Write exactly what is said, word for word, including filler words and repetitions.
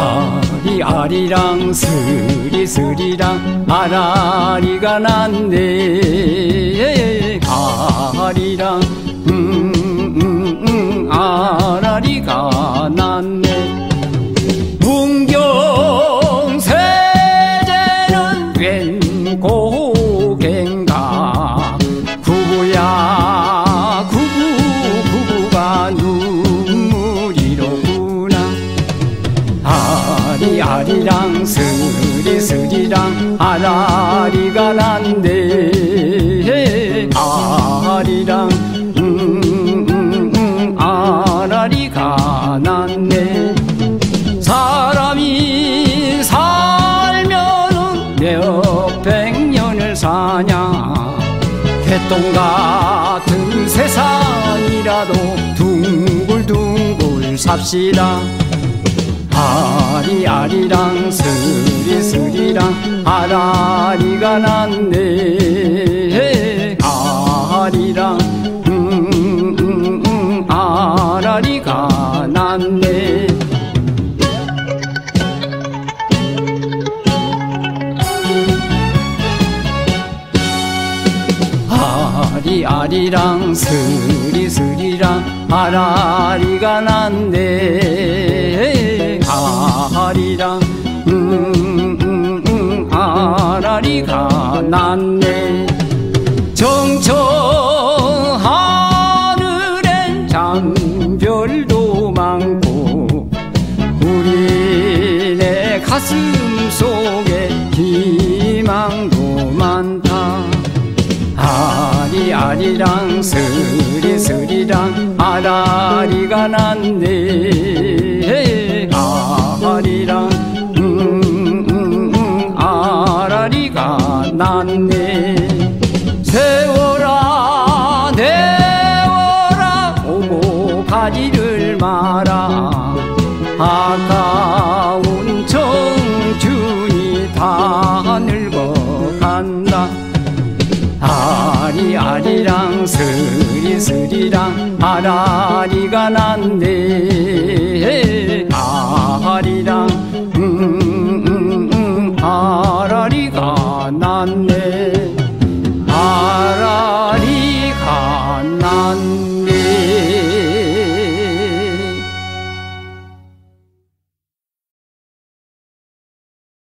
아리아리랑 스리스리랑 아라리가 났네. 아리랑 음, 음, 음, 아라리가 났네. 문경세제는 웬 고갱가. 구부야 구부 구부가 눈물이로구나. 아리아리랑 스리스리랑 아라리가 났네. 아리랑 음, 음, 음, 아라리가 났네. 사람이 살면은 몇백 년을 사냐. 개똥 같은 세상이라도 둥글둥글 삽시다. 아리아리랑 스리스리랑 아라리가 났네. 아리랑 음, 음, 음, 아라리가 났네. 아리아리랑 스리스리랑 아라리가 났네. 아리랑 음, 음, 음, 아라리가 났네. 정청 하늘엔 장별도 많고 우리네 가슴 속에 희망도 많다. 아리아리랑 스리스리랑 아라리가 났네. 아리랑 음, 음, 음, 아라리가 났네. 세월아 내월아 오고 가지를 마라. 아까운 청춘이 다 늙어간다. 아리아리랑 스리스리랑 아라리가 났네. 아리랑